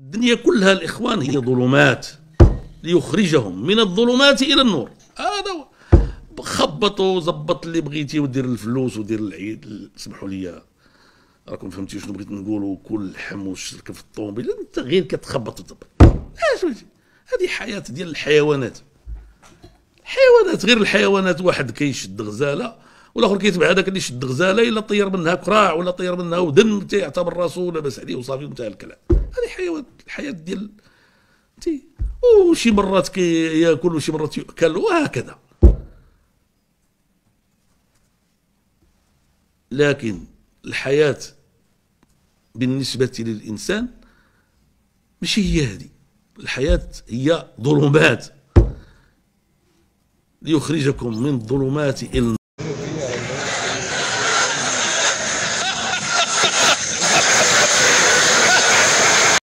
الدنيا كلها الإخوان هي ظلمات ليخرجهم من الظلمات إلى النور. هذا هو. خبطوا زبط اللي بغيتي ودير الفلوس ودير العيد. سمحوا لي راكم فهمتي شنو بغيت نقولوا. كل لحم والشركه في الطوموبيل انت غير كتخبط وتزبط. هذه حياه ديال الحيوانات. غير الحيوانات واحد كيشد غزاله والاخر كيتبع هذاك اللي شد غزاله الا طير منها كراع ولا طير منها ودن تيعتبر راسو لاباس عليه وصافي وانتهى الكلام. هذه الحياه ديال وشي مرات كياكل وشي مرات يؤكل وهكذا. لكن الحياة بالنسبة للإنسان ماشي هي هذه. الحياة هي ظلمات ليخرجكم من ظلمات إلى